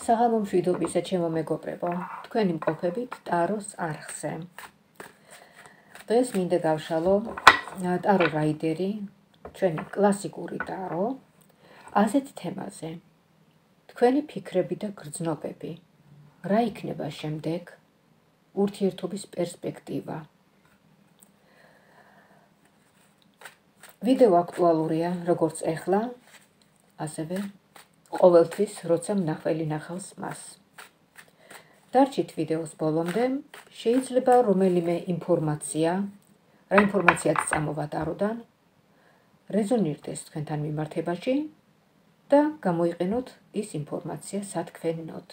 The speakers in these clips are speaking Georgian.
საღამო მშვიდობისა, ჩემო მეგობრებო, თქვენი მყოფებით ტაროს არხზე. დღეს მინდა გავშალო ტარო რაიდერი, ჩვენი კლასიკური ტარო, ასეთ თემაზე. თქვენი ფიქრები და გრძნობები, რა იქნება შემდეგ, ურთიერთობის პერსპექტივა. ვიდეო აქტუალურია, როგორც ეხლა, ასევე ყოველთვის, როცა მნახველი ნახავს მას. დარჩით ვიდეოს ბოლომდე, შეიძლება რომელიმე ინფორმაცია, რა ინფორმაციაც წამოვა ტაროდან, რეზონირდეს თქვენთან მიმართებაში და გამოიყენოთ ის ინფორმაცია სათქმელნოდ.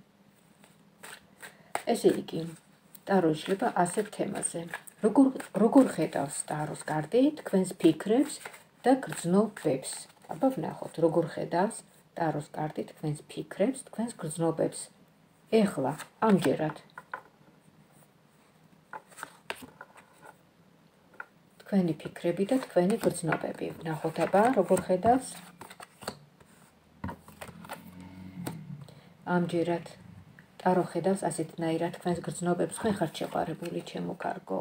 ესე იგი, ტარო იშლება ასეთ თემაზე. როგორ ხედავს ტაროს კარტი თქვენს ფიქრებს და გრძნობებს. აბა ვნახოთ, როგორ ხედავს ტაროს კარტი თქვენს ფიქრებს, თქვენს გრძნობებს. ეხლა, ამჯერად. თქვენი ფიქრები და თქვენი გრძნობები. ვნახოთ აბა, როგორ ხედავს. ამჯერად. ტარო ხედავს ასეთნაირად თქვენს გრძნობებს. თქვენ ხართ შეყარებული, ჩემო კარგო.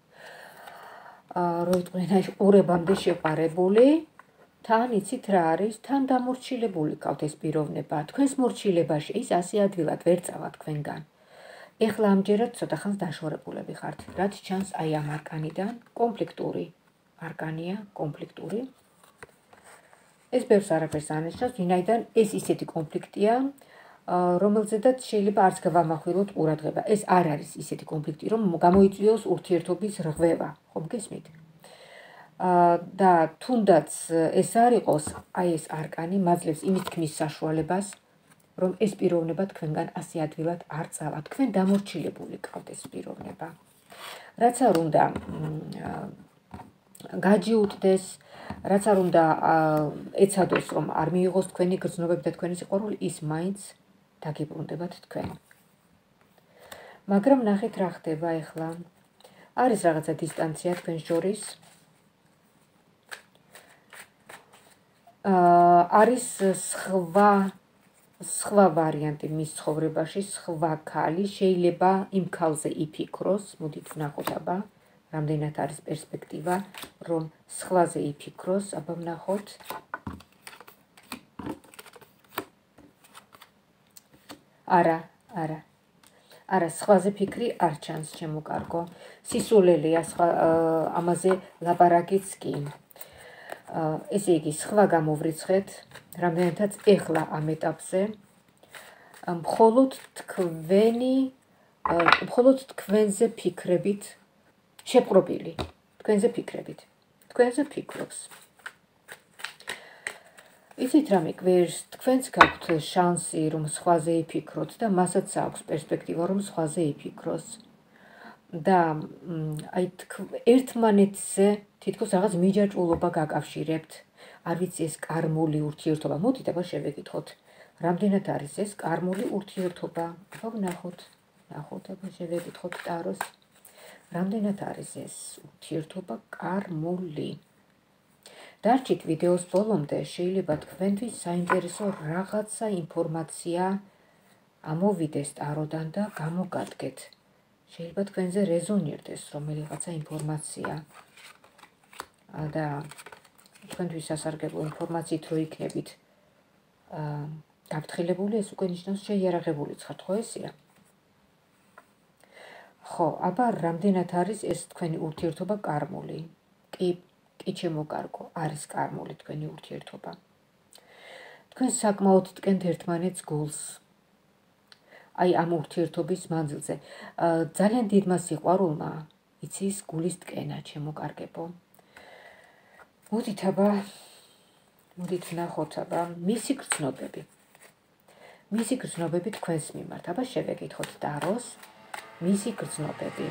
რო იტყვიან ყურებამდე შეყარებული, თან იცით რა არის, თან დამორჩილებული გყავთ ეს პიროვნება. თქვენს მორჩილებაში ის ასე ადვილად ვერ წავა თქვენგან. ეხლა ამჯერად ცოტა ხანს დაშორებულები ხართ. რაც ჩანს აი ამ არკანიდან, კონფლიქტური არკანია, კონფლიქტური. ეს ბევრს არაფერს ანიშნავს, ვინაიდან ეს ისეთი კონფლიქტია, რომელზედაც შეიძლება არც გავამახვილოთ ყურადღება. ეს არ არის ისეთი კონფლიქტი, რომ გამოიწვიოს ურთიერთობის რღვევა, ხომ გესმით? და თუნდაც ეს არ იყოს, აი ეს არკანი მაძლევს იმის თქმის საშუალებას, რომ ეს პიროვნება თქვენგან ასე ადვილად არ წავა. თქვენ დამორჩილებული გყავთ ეს პიროვნება. რაც არ უნდა გაჯიუტდეს, რაც არ უნდა ეცადოს, რომ არ მიიღოს თქვენი გრძნობები და თქვენი სიყვარული, ის მაინც დაგიბრუნდებათ თქვენ. მაგრამ ნახეთ რა ხდება ეხლა. არის რაღაცა დისტანცია თქვენ შორის. არის სხვა ვარიანტი მის ცხოვრებაში, სხვა ქალი, შეიძლება იმ ქალზე იფიქროს, მოდით ვნახოთ აბა, რამდენად არის პერსპექტივა, რომ სხვაზე იფიქროს, აბა ვნახოთ. არა, სხვაზე ფიქრი არ ჩანს, ჩემო კარგო. სისულელეა ამაზე ლაპარაკიც კი. ესე იგი, სხვა გამოვრიცხეთ, რამდენადაც ეხლა ამ ეტაპზე, მხოლოდ თქვენზე ფიქრებით შეპყრობილი, თქვენზე ფიქრებით, თქვენზე ფიქრობს. იცით რამე გვერდს, თქვენც გაქვთ შანსი, რომ სხვაზე იფიქროთ და მასაც აქვს პერსპექტივა, რომ სხვაზე იფიქროს. და აი ერთმანეთზე თითქოს რაღაც მიჯაჭვულობა გაკავშირებთ. არ ვიცი ეს კარმული ურთიერთობა. მოდით აბა შევეკითხოთ, რამდენად არის ეს კარმული ურთიერთობა. აბა ვნახოთ, აბა შევეკითხოთ ტაროს. რამდენად არის ეს ურთიერთობა კარმული. დარჩით ვიდეოს ბოლომდე, შეიძლება თქვენთვის საინტერესო რაღაცა ინფორმაცია ამოვიდეს ტაროდან და გამოგადგეთ. შეიძლება თქვენზე რეზონირდეს რომელიღაცა ინფორმაცია. და თქვენთვის სასარგებლო ინფორმაციით რო იქნებით გაფრთხილებული, ეს უკვე ნიშნავს შეიარაღებული ცხართ, ხო ესეა? ხო, აბა რამდენად არის ეს თქვენი ურთიერთობა კარმული? კი ჩემო კარგო, არის კარმული თქვენი ურთიერთობა. თქვენ საკმაოდ დგენთ ერთმანეთს გულს. აი ამ ურთიერთობის მანძილზე. ძალიან დიდმა სიყვარულმა იცის გულის ტკენა, ჩემო კარგებო. მოდით ვნახოთ აბა მისი გრძნობები. მისი გრძნობები თქვენს მიმართ. აბა შევეკითხოთ ტაროს მისი გრძნობები.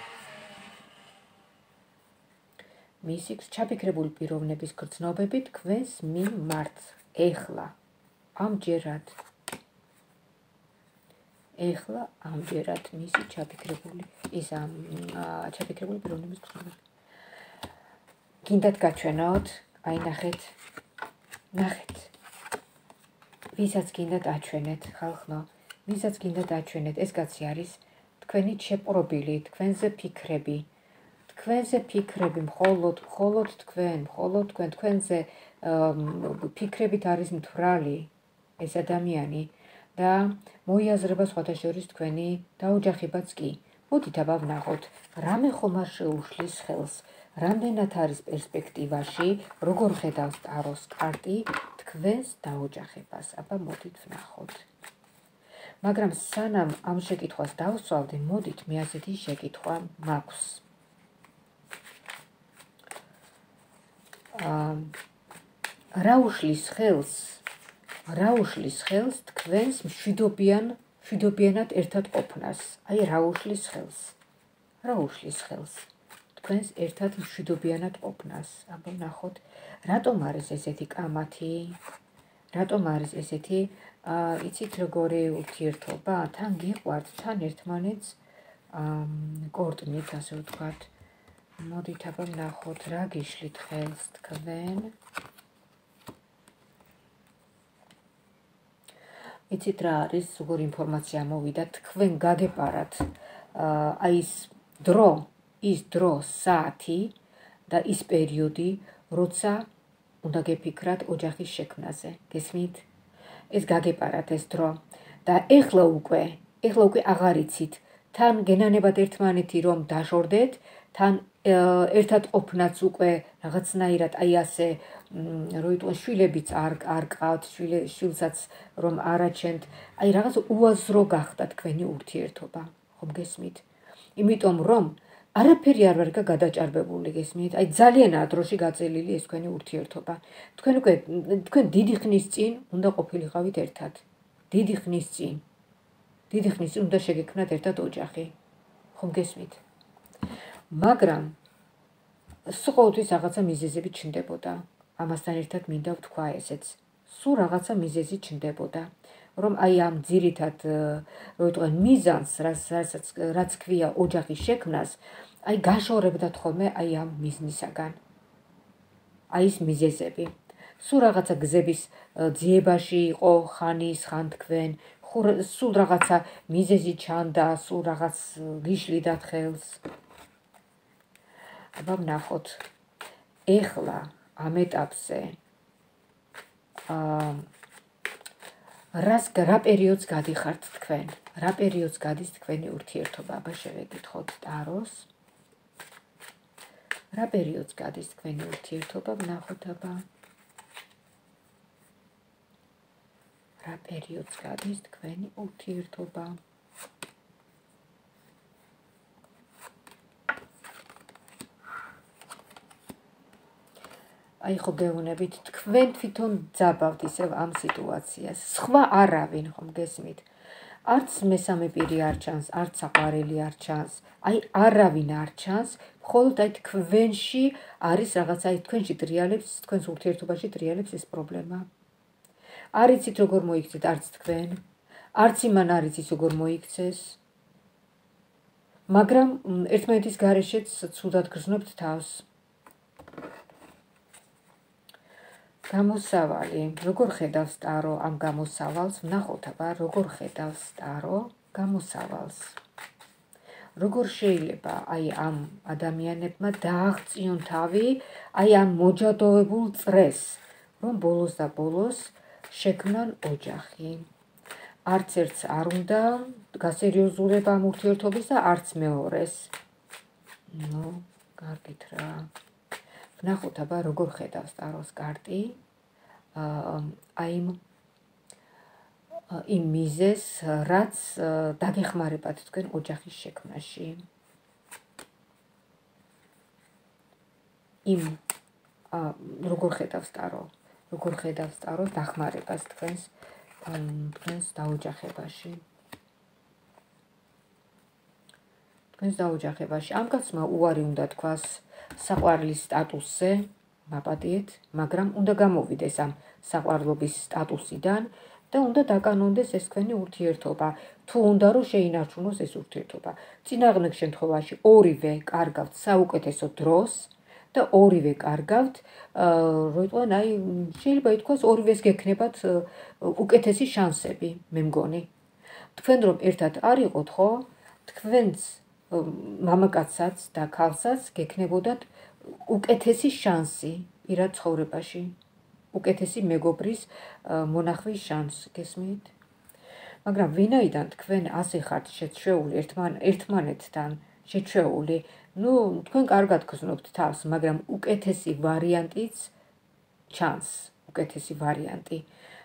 მისი ჩაფიქრებული პიროვნების გრძნობები თქვენს მიმართ. ეხლა ამჯერად მისი ჩაფიქრებული პიროვნების გრძნობები. გინდათ გაჩვენოთ, აი ნახეთ. ვისაც გინდა დაჩვენეთ, ხალხო, ვისაც გინდა დაჩვენეთ, ეს კაცი არის თქვენი შეპყრობილი, თქვენზე ფიქრები, მხოლოდ თქვენ, თქვენზე ფიქრებით არის მთვრალი ეს ადამიანი და მოიაზრება სხვათა შორის თქვენი დაოჯახებაც კი. მოდით აბა ვნახოთ, რამე ხომ არ შეუშლის ხელს, რამდენად არის პერსპექტივაში, როგორ ხედავს ტაროს კარტი თქვენს დაოჯახებას. აბა მოდით ვნახოთ. მაგრამ სანამ ამ შეკითხვას დავსვავდი, მოდით მე ასეთი შეკითხვა მაქვს. რა უშლის ხელს თქვენს მშვიდობიანად ერთად ყოფნას? აი რა უშლის ხელს თქვენს ერთად მშვიდობიანად ყოფნას? აბა ვნახოთ, რატომ არის ესეთი კამათი? რატომ არის ესეთი, იცით როგორი ურთიერთობა? თან გიყვართ, თან ერთმანეთს კორტნით, ასე ვთქვათ. მოდით აბა ვნახოთ, რა გიშლით ხელს თქვენ? იცით რა არის, როგორი ინფორმაცია მოვიდა, თქვენ გაგეპარათ აი ის დრო, საათი და ის პერიოდი, როცა უნდა გეფიქრათ ოჯახის შექმნაზე. გესმით? ეს გაგეპარათ ეს დრო და ეხლა უკვე აღარ იცით, თან გენანებათ ერთმანეთი რომ დაშორდეთ, თან ერთად ყოფნაც უკვე რაღაცნაირად აი ასე როიტყვენ შვილებიც არ ყავთ, შვილსაც რომ არაჩენთ, აი რაღაც უაზრო გახდა თქვენი ურთიერთობა, ხომ გესმით? იმიტომ რომ არაფერი არ ვარ გადაჭარბებული, გესმით? აი ძალიანაა დროში გაწელილი ეს თქვენი ურთიერთობა. თქვენ დიდი ხნის წინ უნდა ყოფილიყავით ერთად. დიდი ხნის წინ უნდა შეგექმნათ ერთად ოჯახი. ხომ გესმით? მაგრამ სულ ყოველთვის რაღაცა მიზეზები ჩნდებოდა. ამასთან ერთად მინდა ვთქვა ესეც. სულ რაღაცა მიზეზი ჩნდებოდა, რომ აი ამ ძირითად როიტყვენ მიზანს, რაც ქვია ოჯახის შექმნას, აი გაშორებდათ ხოლმე აი ამ მიზნისაგან. აი ეს მიზეზები. სულ რაღაცა გზების ძიებაში იყო ხან თქვენ, სულ რაღაცა მიზეზი ჩანდა, სულ რაღაც გიშლიდათ ხელს. აბა ვნახოთ, ეხლა ამ ეტაპზე რა პერიოდს გადიხართ თქვენ? რა პერიოდს გადის თქვენი ურთიერთობა? აბა შევეკითხოთ ტაროს. რა პერიოდს გადის თქვენი ურთიერთობა? ვნახოთ აბა. რა პერიოდს გადის თქვენი ურთიერთობა? აი ხო გეუბნებით, თქვენ თვითონ ძაბავთ ისევ ამ სიტუაციას. სხვა არავინ, ხომ გესმით? არც მესამე პირი არ ჩანს, არც საყვარელი არ ჩანს. აი არავინ არ ჩანს, მხოლოდ აი თქვენში არის რაღაცა, აი თქვენში ტრიალებს, თქვენს ურთიერთობაში ტრიალებს ეს პრობლემა. არ იცით როგორ მოიქცეთ არც თქვენ, არც იმან არ იცის როგორ მოიქცეს. მაგრამ ერთმანეთის გარეშეც ცუდად გრძნობთ თავს. გამოსავალი, როგორ ხედავს ტარო ამ გამოსავალს? ვნახოთ აბა, როგორ ხედავს ტარო გამოსავალს. როგორ შეიძლება აი ამ ადამიანებმა დააღწიონ თავი აი ამ მოჯადოებულ წრეს, რომ ბოლოს და ბოლოს შექმნან ოჯახი. არც ერთს არ უნდა გასერიოზულება ამ ურთიერთობის და არც მეორეს. კარგით რა. ვნახოთ აბა, როგორ ხედავს ტაროს კარტი აი იმ მიზეზს, რაც დაგეხმარებათ თქვენ ოჯახის შექმნაში. როგორ ხედავს ტარო დახმარებას თქვენს დაოჯახებაში. ამ კაცმა უარი უნდა თქვას საყვარლის სტატუსზე, მაპატიეთ, მაგრამ უნდა გამოვიდეს ამ საყვარლობის სტატუსიდან და უნდა დაკანონდეს ეს თქვენი ურთიერთობა. თუ უნდა რომ შეინარჩუნოს ეს ურთიერთობა. წინააღმდეგ შემთხვევაში ორივე კარგავთ საუკეთესო დროს და ორივე კარგავთ, როიტყვან აი შეიძლება ითქვას ორივეს გექნებათ უკეთესი შანსები, მე მგონი. თქვენ რომ ერთად არ იყოთ, ხო? თქვენს მამაკაცსაც და ქალსაც გექნებოდათ უკეთესი შანსი პირად ცხოვრებაში. უკეთესი მეგობრის მონახვის შანსი, გესმით? მაგრამ ვინაიდან თქვენ ასე ხართ შეჩვეული ერთმანეთთან, შეჩვეული, თქვენ კარგად გრძნობთ თავს, მაგრამ უკეთესი ვარიანტიც ჩანს, უკეთესი ვარიანტი.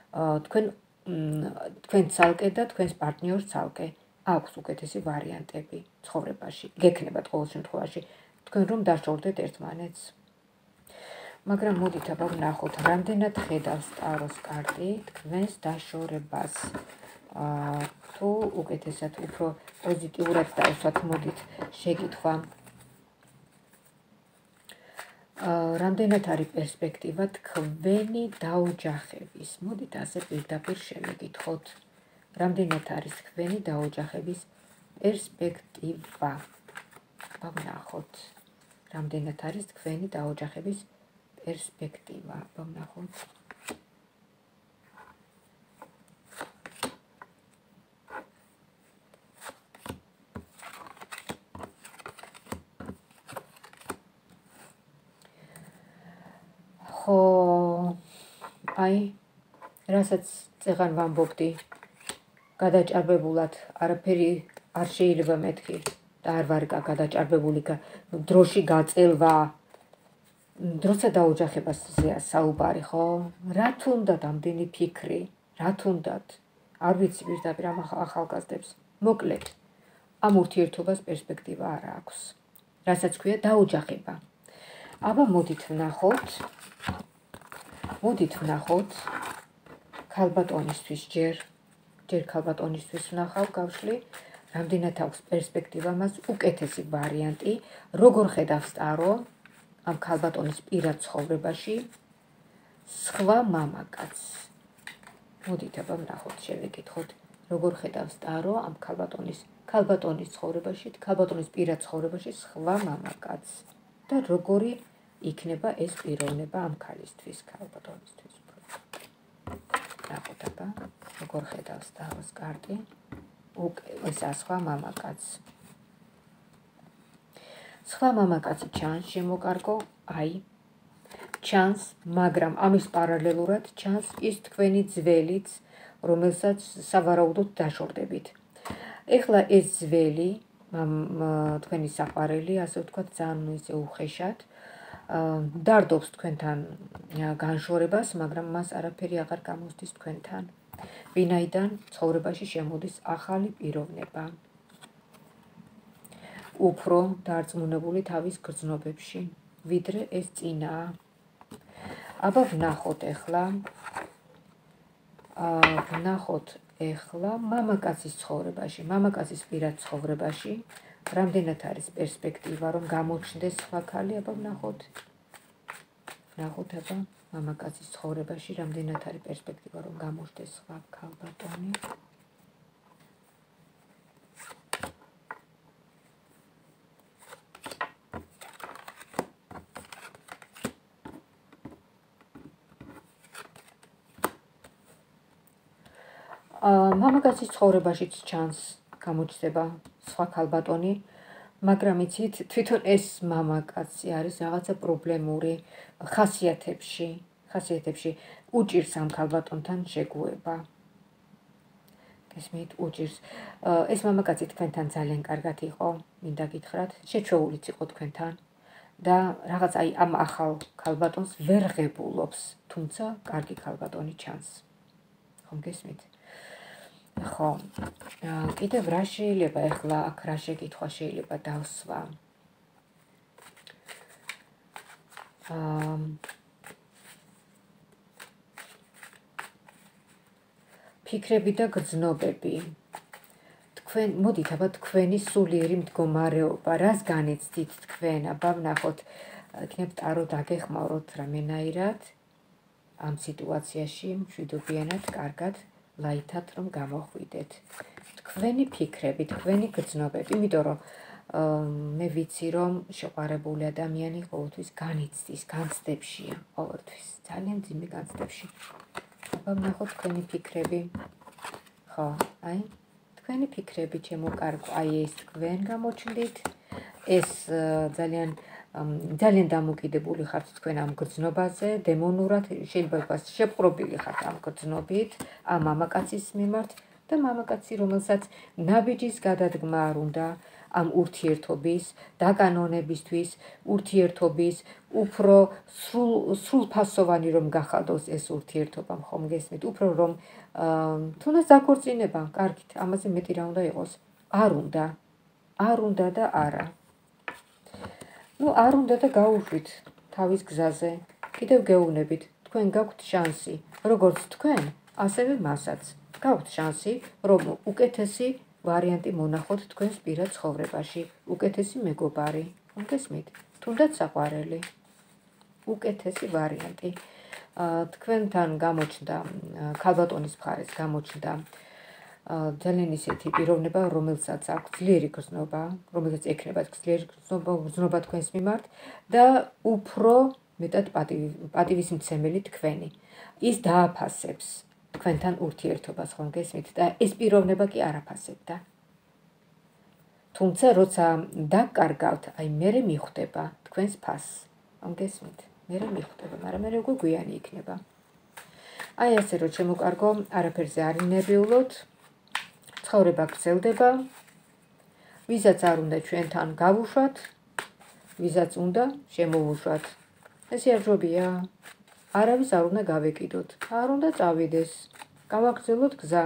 თქვენ ცალკე და თქვენს პარტნიორს ცალკე აქვს უკეთესი ვარიანტები ცხოვრებაში. გექნებათ ყოველ შემთხვევაში, თქვენ რომ დაშორდეთ ერთმანეთს. მაგრამ მოდით აბა ვნახოთ, რამდენად ხედავს ტაროს კარტი თქვენს დაშორებას. თუ უკეთესად, უფრო პოზიტიურად დავსვათ, მოდით შეკითხვა. რამდენად არის პერსპექტივა თქვენი დაოჯახების? მოდით ასე პირდაპირ შევეკითხოთ. რამდენად არის თქვენი დაოჯახების პერსპექტივა? ვნახოთ. რამდენად არის თქვენი დაოჯახების პერსპექტივა? ვნახოთ. ხო, აი, რასაც წეღან ვამბობდი, გადაჭარბებულად არაფერი არ შეიძლება მეთქი და არ ვარ გადაჭარბებული, დროში გაწელვა, დროცა დაოჯახებაზეა საუბარი, ხო? რა თუნდათ ამდენი ფიქრი, რა თუნდათ? არ ვიცი პირდაპირ ამ ახალგაზრდებს. მოკლედ, ამ ურთიერთობას პერსპექტივა არ აქვს. რასაც ქვია დაოჯახება. აბა მოდით ვნახოთ ქალბატონისთვის ჯერ ქალბატონისთვის ვნახავ გავშლი, რამდენად აქვს პერსპექტივა მას უკეთესი ვარიანტი, როგორ ხედავს ტარო ამ ქალბატონის პირად ცხოვრებაში სხვა მამაკაცს. მოდით აბა ვნახოთ, შევეკითხოთ, როგორ ხედავს ტარო ამ ქალბატონის ცხოვრებაში, ქალბატონის პირად ცხოვრებაში სხვა მამაკაცს და როგორი იქნება ეს პიროვნება ამ ქალისთვის, ქალბატონისთვის. ვნახოთ აბა, როგორ ხედავს ტაროს კარტი ესა სხვა მამაკაცს. სხვა მამაკაცი ჩანს, შემოკარგო, აი, ჩანს, მაგრამ ამის პარალელურად ჩანს ის თქვენი ძველიც, რომელსაც სავარაუდოდ დაშორდებით. ეხლა ეს ძველი, თქვენი საყვარელი, ასე ვთქვათ, ძალიან ისე უხეშად დარდობს თქვენთან განშორებას, მაგრამ მას არაფერი აღარ გამოსდის თქვენთან. ვინაიდან ცხოვრებაში შემოდის ახალი პიროვნება. უფრო დარწმუნებული თავის გრძნობებში, ვიდრე ეს წინაა. აბა ვნახოთ ეხლა მამაკაცის ცხოვრებაში, მამაკაცის პირად ცხოვრებაში, რამდენად არის პერსპექტივა, რომ გამოჩნდეს სხვა ქალი, აბა ვნახოთ აბა მამაკაცის ცხოვრებაში, რამდენად არის პერსპექტივა, რომ გამოჩნდეს სხვა ქალბატონი. მამაკაცის ცხოვრებაშიც ჩანს გამოჩნდება სხვა ქალბატონი, მაგრამ იცით, თვითონ ეს მამაკაცი არის რაღაცა პრობლემური ხასიათებში უჭირს ამ ქალბატონთან შეგუება. გესმით, უჭირს. ეს მამაკაცი თქვენთან ძალიან კარგად იყო, მინდა გითხრათ, შეჩვეულიც იყო თქვენთან და რაღაც აი ამ ახალ ქალბატონს ვერ ღებულობს, თუმცა კარგი ქალბატონი ჩანს. ხომ გესმით? ხო, კიდევ რა შეიძლება ეხლა აქ რა შეკითხვა შეიძლება დავსვა? ფიქრები და გრძნობები. მოდით აბა თქვენი სულიერი მდგომარეობა, რას განიცდით თქვენ? აბა ვნახოთ, იქნებ ტარო დაგეხმაუროთ რამენაირად ამ სიტუაციაში მშვიდობიანად, კარგად, ლაითად რომ გამოხვიდეთ. თქვენი ფიქრები, თქვენი გრძნობები, იმიტომ რომ მე ვიცი რომ შეყვარებული ადამიანი ყოველთვის განიცდის, განცდებშია, ყოველთვის ძალიან ძიმე განცდებში. აბა ნახოთ თქვენი ფიქრები. ხო, აი, თქვენი ფიქრები ჩემო კარგო, აი ეს თქვენ გამოჩნდით. ეს ძალიან დამოკიდებული ხართ თქვენ ამ გრძნობაზე, დემონურად შეიძლება შეპყრობილი ხართ ამ გრძნობით, ამ მამაკაცის მიმართ და მამაკაცი, რომელსაც ნაბიჯის გადადგმა არ უნდა ამ ურთიერთობის, დაკანონებისთვის, ურთიერთობის, უფრო სრულფასოვანი რომ გახადოს ეს ურთიერთობა, ხომ გესმით, უფრო რომ თუნდაც დაქორწინება, კარგით, ამაზე მეტი რა უნდა იყოს? არ უნდა და არა. არ უნდა და გაუშვით თავის გზაზე. კიდევ გეუბნებით, თქვენ გაქვთ შანსი, როგორც თქვენ, ასევე მასაც. გაქვთ შანსი, რომ უკეთესი ვარიანტი მონახოთ თქვენს პირად ცხოვრებაში, უკეთესი მეგობარი, ხომ გესმით? თუნდაც საყვარელი. უკეთესი ვარიანტი. თქვენთან გამოჩნდა, ქალბატონის მხარეს გამოჩნდა ძალიან ისეთი პიროვნება, რომელსაც აქვს ძლიერი გრძნობა, რომელსაც ექნებათ ძლიერი გრძნობა თქვენს მიმართ და უფრო მეტად პატივისმცემელი თქვენი. ის დააფასებს თქვენთან ურთიერთობას, ხომ გესმით? და ეს პიროვნება კი არ აფასებდა. თუმცა როცა დაკარგავთ, აი მერე მიხვდება თქვენს ფასს, ხომ გესმით? მერე მიხვდება, მაგრამ მერე უკვე გვიანი იქნება. აი ასე რომ შემოკარგო, არაფერზე არ ინერვიულოთ. ცხოვრება გრძელდება. ვისაც არ უნდა ჩვენთან გავუშვათ, ვისაც უნდა შემოვუშვათ. ესე არ ჯობია. არავის არ უნდა გავეკიდოთ. არ უნდა წავიდეს. გავაგრძელოთ გზა.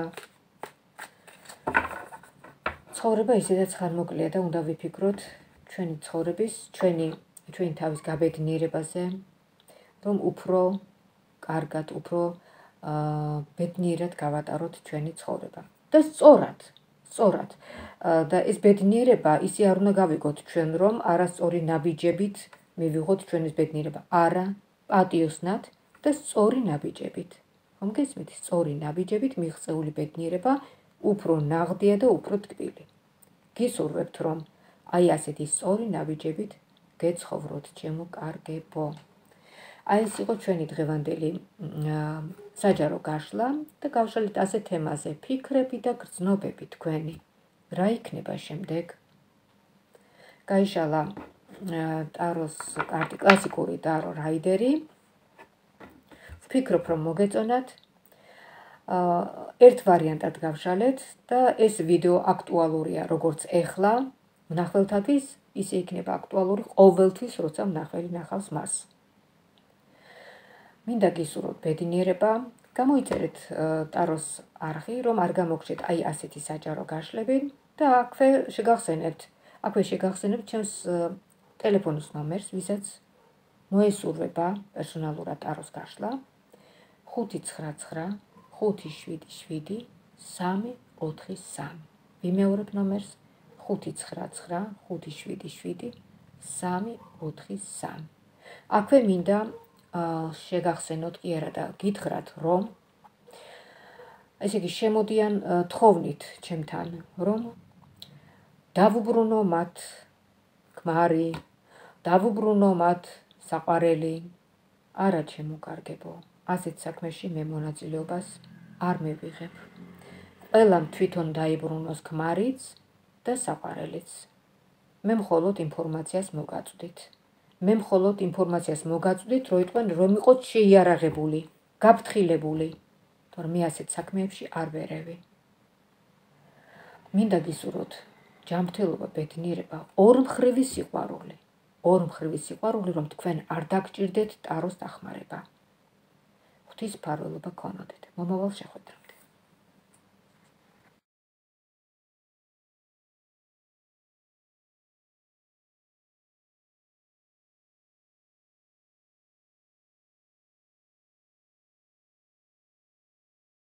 ცხოვრება ისედაც ხანმოკლეა და უნდა ვიფიქროთ ჩვენი ცხოვრების, ჩვენი თავის გაბედნიერებაზე, რომ უფრო კარგად, უფრო ბედნიერად გავატაროთ ჩვენი ცხოვრება. და სწორად. და ეს ბედნიერება ისე არ უნდა გავიგოთ ჩვენ, რომ არასწორი ნაბიჯებით მივიღოთ ჩვენს ბედნიერება. არა, პატიოსნად და სწორი ნაბიჯებით. ხომ გესმით? სწორი ნაბიჯებით მიღწეული ბედნიერება უფრო ნაღდია და უფრო ტკბილი. გისურვებთ, რომ აი ასეთი სწორი ნაბიჯებით გეცხოვროთ, ჩემო კარგებო. აი ეს იყო ჩვენი დღევანდელი საჯარო გაშლა და გავშალეთ ასე თემაზე ფიქრები და გრძნობები თქვენი. რა იქნება შემდეგ? გაიშალა ტაროს კარტი, კლასიკური ტარო რაიდერი. ვფიქრობ, რომ მოგეწონათ. ერთ ვარიანტად გავშალეთ და ეს ვიდეო აქტუალურია როგორც ეხლა მნახველთათვის, ისე იქნება აქტუალური ყოველთვის, როცა მნახველი ნახავს მას. მინდა გისურვოთ ბედნიერება, გამოიწერეთ ტაროს არხი, რომ არ გამოგჩეთ აი ასეთი საჯარო გაშლები და აქვე შეგახსენებთ ჩემს ტელეფონის ნომერს, ვისაც მოესურვება პერსონალურად ტაროს გაშლა 599 577 343. ვიმეორებ ნომერს 599 577 343. აქვე მინდა შეგახსენოთ კი არა და გითხრათ, რომ ესე იგი შემოდიან თხოვნით ჩემთან, რომ დავუბრუნო მათ ქმარი, დავუბრუნო მათ საყვარელი. არა ჩემო კარგებო, ასეთ საქმეში მე მონაწილეობას არ მივიღებ. ყველამ თვითონ დაიბრუნოს ქმარიც და საყვარელიც. მე მხოლოდ ინფორმაციას მოგაწვდით, რომ იყოთ შეიარაღებული, გაფრთხილებული, თორემ მე ასეთ საქმეებში არ ვერევი. მინდა გისურვოთ ჯანმრთელობა, ბედნიერება, ორმხრივი სიყვარული, რომ თქვენ არ დაგჭირდეთ ტაროს დახმარება. ღვთის მფარველობა გქონოდეთ. მომავალ შეხვედრამდე.